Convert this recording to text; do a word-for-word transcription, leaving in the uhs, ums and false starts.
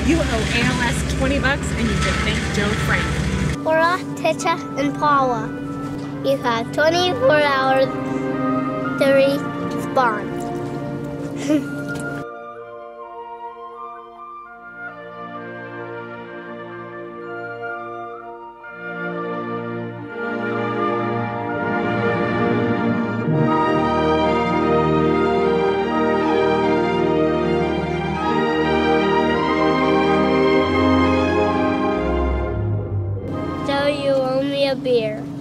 You owe A L S twenty bucks and you can thank Joe Frank. Laura, Tisha, and Paula, you have twenty-four hours to respond. So you owe me a beer.